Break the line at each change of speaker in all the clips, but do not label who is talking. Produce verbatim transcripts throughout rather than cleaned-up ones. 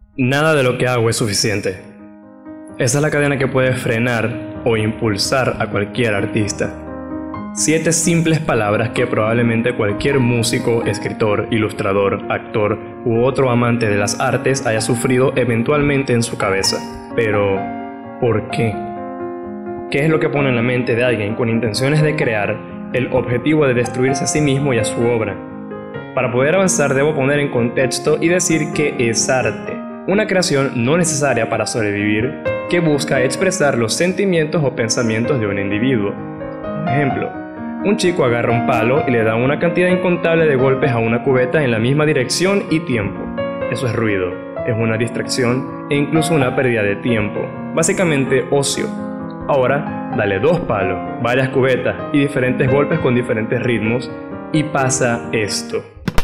Nada de lo que hago es suficiente. Esa es la cadena que puede frenar o impulsar a cualquier artista. Siete simples palabras que probablemente cualquier músico, escritor, ilustrador, actor u otro amante de las artes haya sufrido eventualmente en su cabeza. Pero, ¿por qué? ¿Qué es lo que pone en la mente de alguien con intenciones de crear el objetivo de destruirse a sí mismo y a su obra? Para poder avanzar debo poner en contexto y decir que es arte, una creación no necesaria para sobrevivir que busca expresar los sentimientos o pensamientos de un individuo. Por ejemplo, un chico agarra un palo y le da una cantidad incontable de golpes a una cubeta en la misma dirección y tiempo. Eso es ruido, es una distracción e incluso una pérdida de tiempo, básicamente ocio. Ahora, dale dos palos, varias cubetas y diferentes golpes con diferentes ritmos y pasa esto.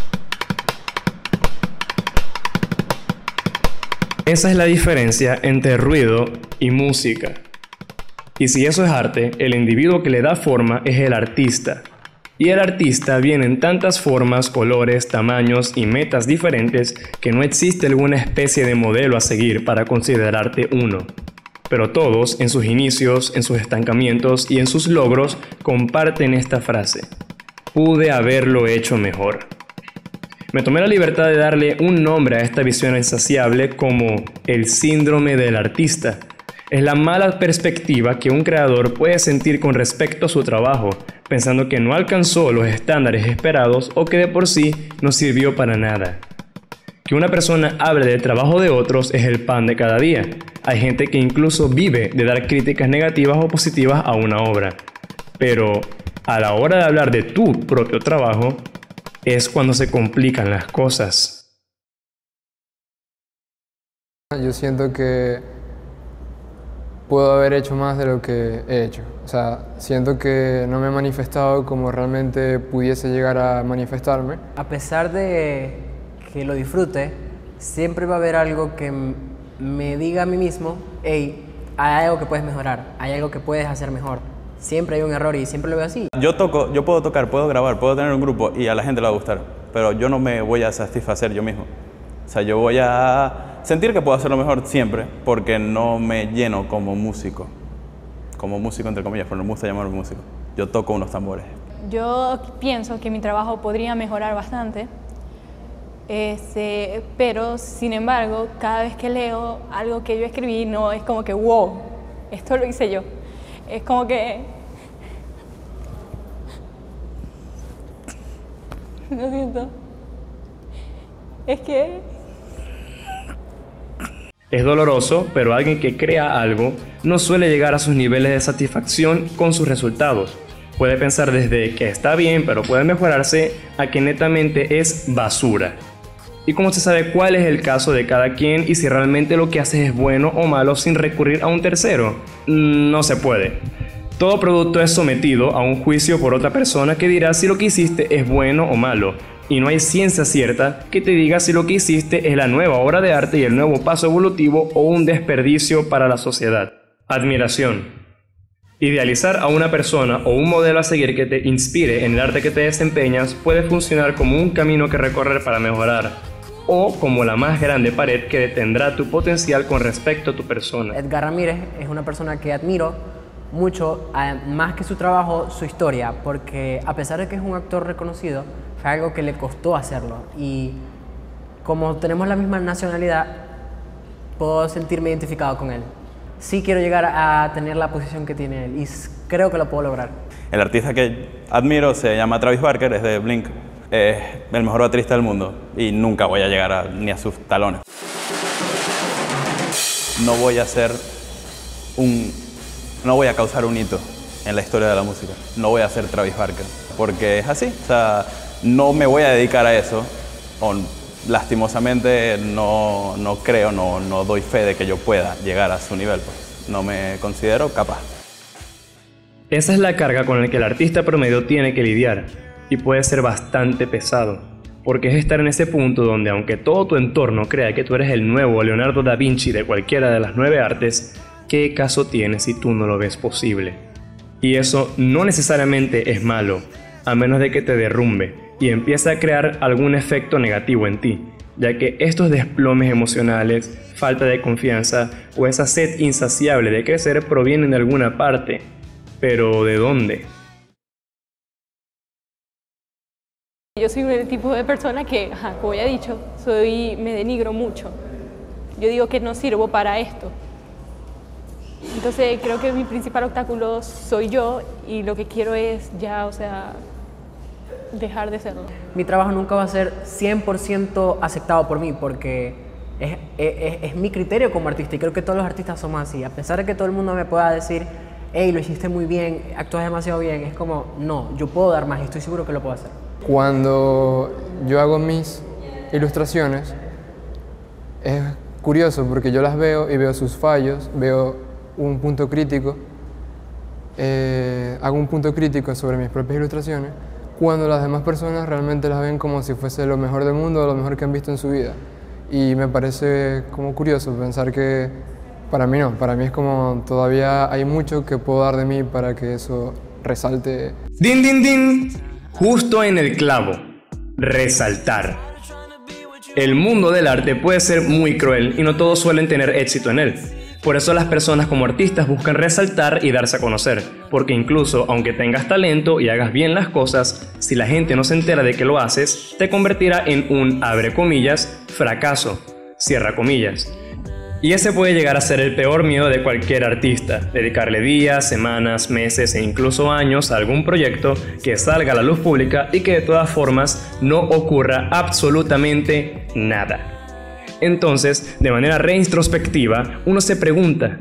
Esa es la diferencia entre ruido y música. Y si eso es arte, el individuo que le da forma es el artista. Y el artista viene en tantas formas, colores, tamaños y metas diferentes que no existe alguna especie de modelo a seguir para considerarte uno. Pero todos, en sus inicios, en sus estancamientos y en sus logros, comparten esta frase: pude haberlo hecho mejor. Me tomé la libertad de darle un nombre a esta visión insaciable como el síndrome del artista. Es la mala perspectiva que un creador puede sentir con respecto a su trabajo, pensando que no alcanzó los estándares esperados o que de por sí no sirvió para nada. Que una persona hable del trabajo de otros es el pan de cada día. Hay gente que incluso vive de dar críticas negativas o positivas a una obra. Pero a la hora de hablar de tu propio trabajo, es cuando se complican las cosas.
Yo siento que puedo haber hecho más de lo que he hecho. O sea, siento que no me he manifestado como realmente pudiese llegar a manifestarme.
A pesar de que lo disfrute, siempre va a haber algo que me diga a mí mismo: hey, hay algo que puedes mejorar, hay algo que puedes hacer mejor. Siempre hay un error y siempre lo veo así.
Yo toco, yo puedo tocar, puedo grabar, puedo tener un grupo y a la gente le va a gustar, pero yo no me voy a satisfacer yo mismo. O sea, yo voy a sentir que puedo hacerlo mejor siempre porque no me lleno como músico. Como músico, entre comillas, pero no me gusta llamarme músico. Yo toco unos tambores.
Yo pienso que mi trabajo podría mejorar bastante, este, pero sin embargo, cada vez que leo algo que yo escribí, no es como que wow, esto lo hice yo. Es como que... Lo siento. Es que...
Es doloroso, pero alguien que crea algo no suele llegar a sus niveles de satisfacción con sus resultados. Puede pensar desde que está bien, pero puede mejorarse, a que netamente es basura. ¿Y cómo se sabe cuál es el caso de cada quien y si realmente lo que haces es bueno o malo sin recurrir a un tercero? No se puede. Todo producto es sometido a un juicio por otra persona que dirá si lo que hiciste es bueno o malo, y no hay ciencia cierta que te diga si lo que hiciste es la nueva obra de arte y el nuevo paso evolutivo o un desperdicio para la sociedad. Admiración. Idealizar a una persona o un modelo a seguir que te inspire en el arte que te desempeñas puede funcionar como un camino que recorrer para mejorar, o como la más grande pared que detendrá tu potencial con respecto a tu persona.
Edgar Ramírez es una persona que admiro mucho, más que su trabajo, su historia, porque a pesar de que es un actor reconocido, fue algo que le costó hacerlo, y como tenemos la misma nacionalidad, puedo sentirme identificado con él. Sí quiero llegar a tener la posición que tiene él, y creo que lo puedo lograr.
El artista que admiro se llama Travis Barker, es de Blink. Es el mejor baterista del mundo y nunca voy a llegar a, ni a sus talones. No voy a hacer un... no voy a causar un hito en la historia de la música. No voy a ser Travis Barker, porque es así. O sea, no me voy a dedicar a eso. O, lastimosamente no, no creo, no, no doy fe de que yo pueda llegar a su nivel. Pues. No me considero capaz.
Esa es la carga con la que el artista promedio tiene que lidiar, y puede ser bastante pesado, porque es estar en ese punto donde, aunque todo tu entorno crea que tú eres el nuevo Leonardo da Vinci de cualquiera de las nueve artes, ¿qué caso tiene si tú no lo ves posible? Y eso no necesariamente es malo, a menos de que te derrumbe y empiece a crear algún efecto negativo en ti. ya que estos desplomes emocionales, falta de confianza o esa sed insaciable de crecer provienen de alguna parte. ¿Pero de dónde?
Yo soy el tipo de persona que, ajá, como ya he dicho, soy, me denigro mucho. Yo digo que no sirvo para esto. Entonces creo que mi principal obstáculo soy yo y lo que quiero es ya, o sea, dejar de serlo.
Mi trabajo nunca va a ser cien por ciento aceptado por mí porque es, es, es mi criterio como artista y creo que todos los artistas somos así. A pesar de que todo el mundo me pueda decir, hey, lo hiciste muy bien, actúas demasiado bien, es como, no, yo puedo dar más y estoy seguro que lo puedo hacer.
Cuando yo hago mis ilustraciones, es curioso porque yo las veo y veo sus fallos, veo un punto crítico, eh, hago un punto crítico sobre mis propias ilustraciones, cuando las demás personas realmente las ven como si fuese lo mejor del mundo, lo mejor que han visto en su vida. Y me parece como curioso pensar que, para mí no, para mí es como todavía hay mucho que puedo dar de mí para que eso resalte.
¡Din, din, din! Justo en el clavo. Resaltar. El mundo del arte puede ser muy cruel y no todos suelen tener éxito en él. Por eso las personas como artistas buscan resaltar y darse a conocer, porque incluso aunque tengas talento y hagas bien las cosas, si la gente no se entera de que lo haces, te convertirá en un, abre comillas, fracaso, cierra comillas. Y ese puede llegar a ser el peor miedo de cualquier artista, dedicarle días, semanas, meses e incluso años a algún proyecto que salga a la luz pública y que de todas formas no ocurra absolutamente nada. Entonces, de manera reintrospectiva, uno se pregunta: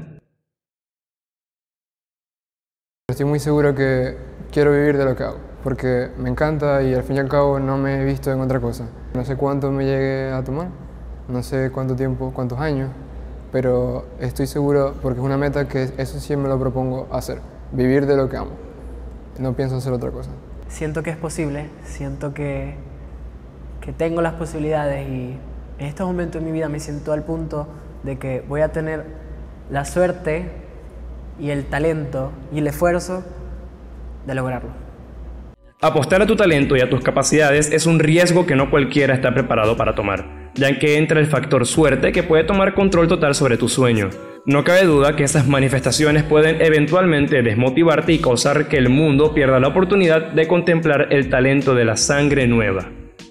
estoy muy seguro que quiero vivir de lo que hago, porque me encanta y al fin y al cabo no me he visto en otra cosa. No sé cuánto me llegue a tomar, no sé cuánto tiempo, cuántos años, pero estoy seguro, porque es una meta que eso sí me lo propongo hacer, vivir de lo que amo. No pienso hacer otra cosa.
Siento que es posible, siento que, que tengo las posibilidades y en estos momentos de mi vida me siento al punto de que voy a tener la suerte y el talento y el esfuerzo de lograrlo.
Apostar a tu talento y a tus capacidades es un riesgo que no cualquiera está preparado para tomar, ya que entra el factor suerte que puede tomar control total sobre tu sueño. No cabe duda que esas manifestaciones pueden eventualmente desmotivarte y causar que el mundo pierda la oportunidad de contemplar el talento de la sangre nueva.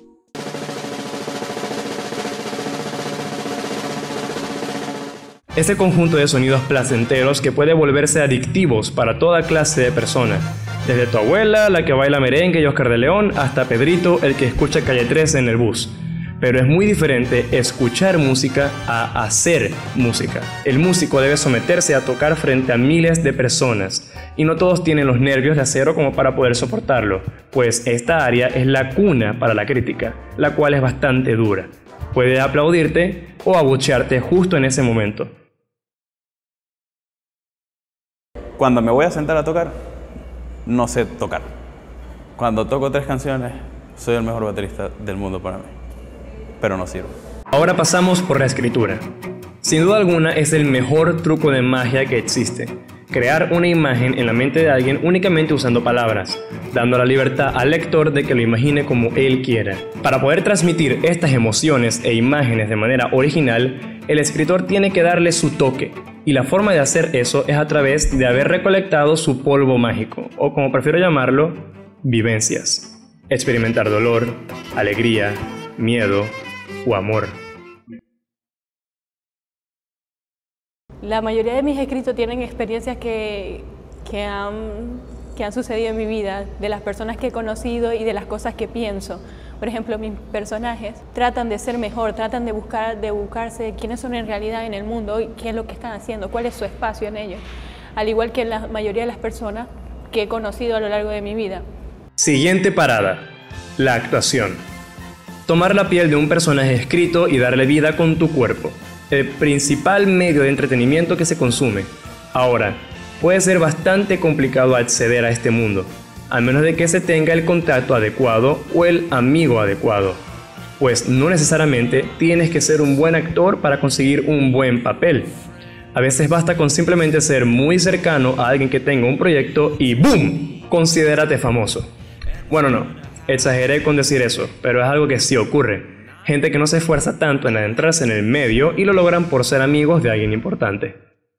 Ese conjunto de sonidos placenteros que puede volverse adictivos para toda clase de personas, desde tu abuela, la que baila merengue y Oscar de León, hasta Pedrito, el que escucha Calle trece en el bus. Pero es muy diferente escuchar música a hacer música. El músico debe someterse a tocar frente a miles de personas, y no todos tienen los nervios de acero como para poder soportarlo, pues esta área es la cuna para la crítica, la cual es bastante dura. Puede aplaudirte o abuchearte justo en ese momento.
Cuando me voy a sentar a tocar, no sé tocar. Cuando toco tres canciones, soy el mejor baterista del mundo para mí, pero no sirvo.
Ahora pasamos por la escritura. Sin duda alguna es el mejor truco de magia que existe. Crear una imagen en la mente de alguien únicamente usando palabras, dando la libertad al lector de que lo imagine como él quiera. Para poder transmitir estas emociones e imágenes de manera original, el escritor tiene que darle su toque, y la forma de hacer eso es a través de haber recolectado su polvo mágico, o como prefiero llamarlo, vivencias. Experimentar dolor, alegría, miedo o amor.
La mayoría de mis escritos tienen experiencias que, que, han, que han sucedido en mi vida, de las personas que he conocido y de las cosas que pienso. Por ejemplo, mis personajes tratan de ser mejor, tratan de, buscar, de buscarse quiénes son en realidad en el mundo y qué es lo que están haciendo, cuál es su espacio en ello. Al igual que la mayoría de las personas que he conocido a lo largo de mi vida.
Siguiente parada, la actuación. Tomar la piel de un personaje escrito y darle vida con tu cuerpo. El principal medio de entretenimiento que se consume. Ahora, puede ser bastante complicado acceder a este mundo, a menos de que se tenga el contacto adecuado o el amigo adecuado, pues no necesariamente tienes que ser un buen actor para conseguir un buen papel. A veces basta con simplemente ser muy cercano a alguien que tenga un proyecto y ¡boom!, considérate famoso. Bueno, no, exageré con decir eso, pero es algo que sí ocurre. gente que no se esfuerza tanto en adentrarse en el medio y lo logran por ser amigos de alguien importante.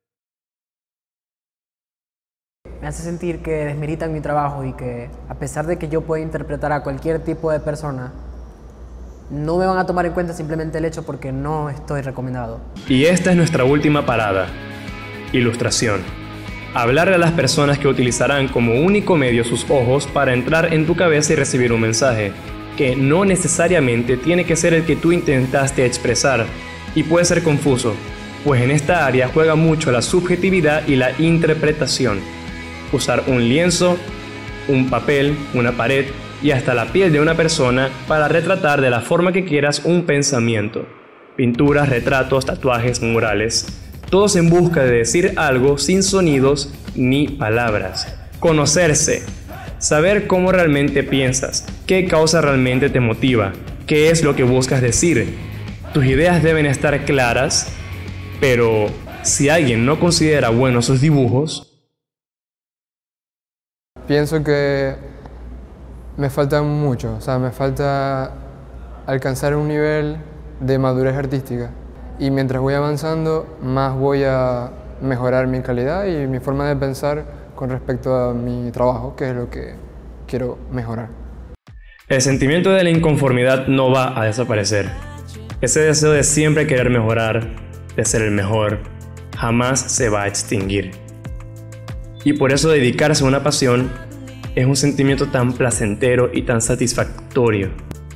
Me hace sentir que desmeritan mi trabajo y que a pesar de que yo pueda interpretar a cualquier tipo de persona, no me van a tomar en cuenta simplemente el hecho porque no estoy recomendado.
Y esta es nuestra última parada. Ilustración. Hablarle a las personas que utilizarán como único medio sus ojos para entrar en tu cabeza y recibir un mensaje, que no necesariamente tiene que ser el que tú intentaste expresar, y puede ser confuso, pues en esta área juega mucho la subjetividad y la interpretación. Usar un lienzo, un papel, una pared y hasta la piel de una persona para retratar de la forma que quieras un pensamiento. Pinturas, retratos, tatuajes, murales, todos en busca de decir algo sin sonidos ni palabras. Conocerse, saber cómo realmente piensas, qué causa realmente te motiva, qué es lo que buscas decir. Tus ideas deben estar claras, pero si alguien no considera buenos sus dibujos,
pienso que me falta mucho, o sea, me falta alcanzar un nivel de madurez artística. Y mientras voy avanzando, más voy a mejorar mi calidad y mi forma de pensar con respecto a mi trabajo, que es lo que quiero mejorar.
El sentimiento de la inconformidad no va a desaparecer. Ese deseo de siempre querer mejorar, de ser el mejor, jamás se va a extinguir. Y por eso dedicarse a una pasión es un sentimiento tan placentero y tan satisfactorio.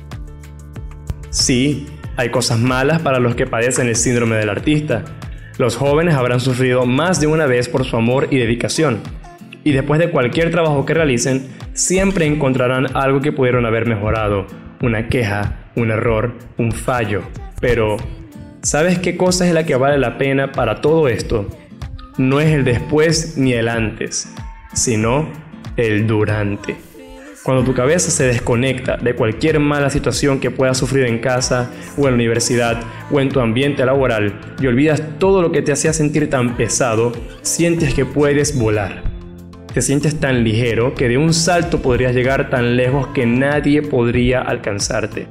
Sí, hay cosas malas para los que padecen el síndrome del artista. Los jóvenes habrán sufrido más de una vez por su amor y dedicación. Y después de cualquier trabajo que realicen, siempre encontrarán algo que pudieron haber mejorado. Una queja, un error, un fallo. Pero, ¿sabes qué cosa es la que vale la pena para todo esto? No es el después ni el antes, sino el durante. Cuando tu cabeza se desconecta de cualquier mala situación que puedas sufrir en casa, o en la universidad, o en tu ambiente laboral, y olvidas todo lo que te hacía sentir tan pesado, sientes que puedes volar. Te sientes tan ligero que de un salto podrías llegar tan lejos que nadie podría alcanzarte.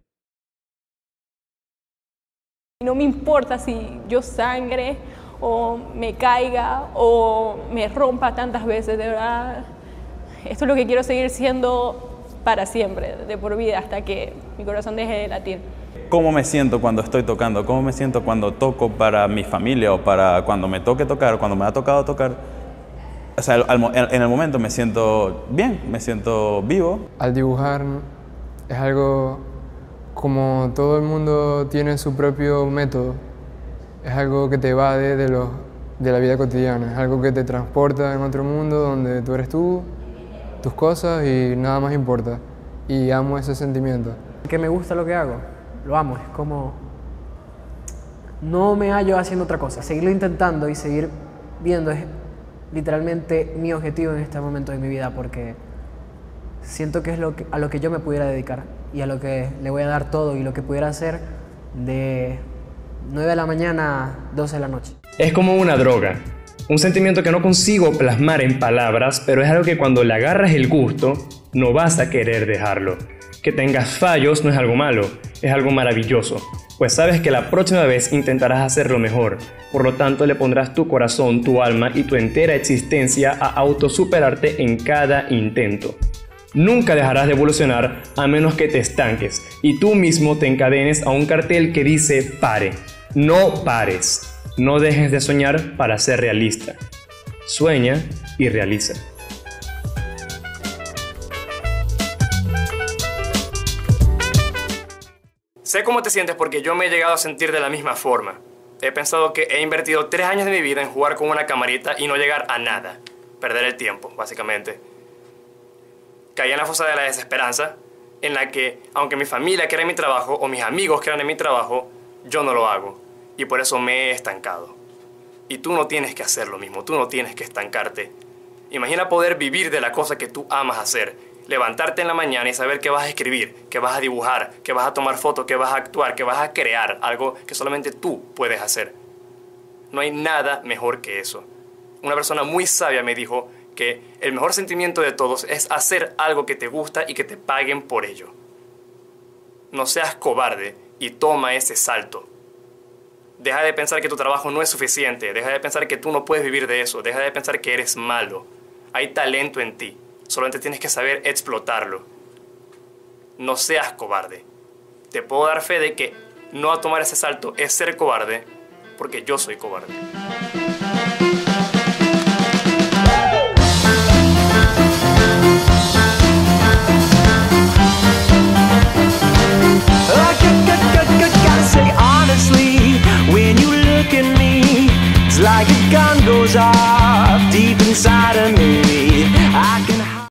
No me importa si yo sangre, o me caiga, o me rompa tantas veces, de verdad. Esto es lo que quiero seguir siendo para siempre, de por vida, hasta que mi corazón deje de latir.
¿Cómo me siento cuando estoy tocando? ¿Cómo me siento cuando toco para mi familia o para cuando me toque tocar, cuando me ha tocado tocar? O sea, al, al, en el momento me siento bien, me siento vivo.
Al dibujar es algo como todo el mundo tiene su propio método. Es algo que te evade de, lo, de la vida cotidiana, es algo que te transporta en otro mundo donde tú eres tú, tus cosas y nada más importa. Y amo ese sentimiento.
Que me gusta lo que hago, lo amo, es como... No me hallo haciendo otra cosa, seguirlo intentando y seguir viendo es literalmente mi objetivo en este momento de mi vida porque siento que es lo que, a lo que yo me pudiera dedicar y a lo que le voy a dar todo y lo que pudiera hacer de nueve de la mañana a doce de la noche.
Es como una droga, un sentimiento que no consigo plasmar en palabras, pero es algo que cuando le agarras el gusto, no vas a querer dejarlo. Que tengas fallos no es algo malo, es algo maravilloso, pues sabes que la próxima vez intentarás hacerlo mejor, por lo tanto le pondrás tu corazón, tu alma y tu entera existencia a autosuperarte en cada intento. Nunca dejarás de evolucionar a menos que te estanques y tú mismo te encadenes a un cartel que dice pare. No pares. No dejes de soñar para ser realista. Sueña y realiza. Sé cómo te sientes porque yo me he llegado a sentir de la misma forma. He pensado que he invertido tres años de mi vida en jugar con una camarita y no llegar a nada. Perder el tiempo, básicamente. Caí en la fosa de la desesperanza, en la que, aunque mi familia quiera mi trabajo o mis amigos quieran mi trabajo, yo no lo hago. Y por eso me he estancado. Y tú no tienes que hacer lo mismo, tú no tienes que estancarte. Imagina poder vivir de la cosa que tú amas hacer. Levantarte en la mañana y saber que vas a escribir, que vas a dibujar, que vas a tomar fotos, que vas a actuar, que vas a crear algo que solamente tú puedes hacer. No hay nada mejor que eso. Una persona muy sabia me dijo que el mejor sentimiento de todos es hacer algo que te gusta y que te paguen por ello. No seas cobarde y toma ese salto. Deja de pensar que tu trabajo no es suficiente, deja de pensar que tú no puedes vivir de eso, deja de pensar que eres malo. Hay talento en ti, solamente tienes que saber explotarlo. No seas cobarde. Te puedo dar fe de que no tomar ese salto es ser cobarde, porque yo soy cobarde.